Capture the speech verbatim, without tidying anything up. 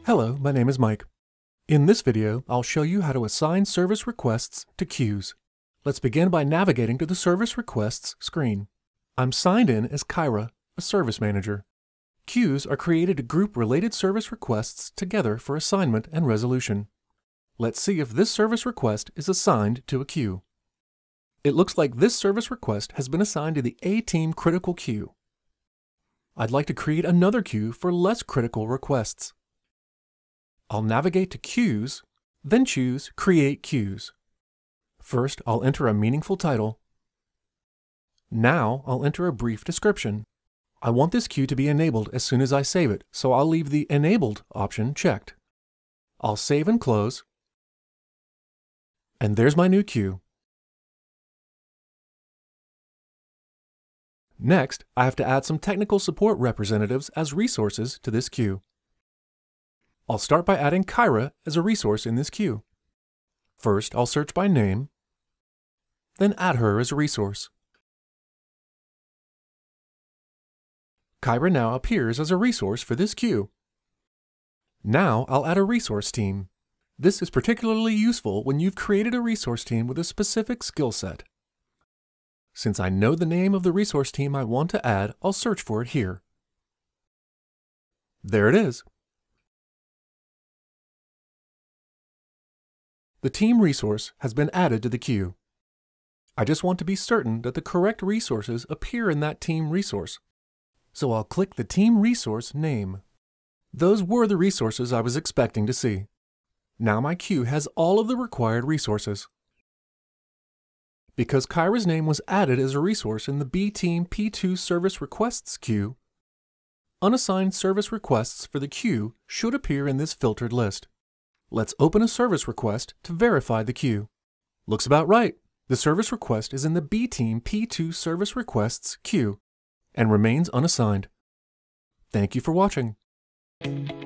Hello, my name is Mike. In this video, I'll show you how to assign service requests to queues. Let's begin by navigating to the Service Requests screen. I'm signed in as Kyra, a service manager. Queues are created to group related service requests together for assignment and resolution. Let's see if this service request is assigned to a queue. It looks like this service request has been assigned to the A-Team Critical queue. I'd like to create another queue for less critical requests. I'll navigate to Queues, then choose Create Queues. First, I'll enter a meaningful title. Now, I'll enter a brief description. I want this queue to be enabled as soon as I save it, so I'll leave the Enabled option checked. I'll save and close. And there's my new queue. Next, I have to add some technical support representatives as resources to this queue. I'll start by adding Kyra as a resource in this queue. First, I'll search by name, then add her as a resource. Kyra now appears as a resource for this queue. Now I'll add a resource team. This is particularly useful when you've created a resource team with a specific skill set. Since I know the name of the resource team I want to add, I'll search for it here. There it is. The team resource has been added to the queue. I just want to be certain that the correct resources appear in that team resource. So I'll click the team resource name. Those were the resources I was expecting to see. Now my queue has all of the required resources. Because Kyra's name was added as a resource in the B-Team P two Service Requests queue, unassigned service requests for the queue should appear in this filtered list. Let's open a service request to verify the queue. Looks about right. The service request is in the B-Team P two Service Requests queue and remains unassigned. Thank you for watching.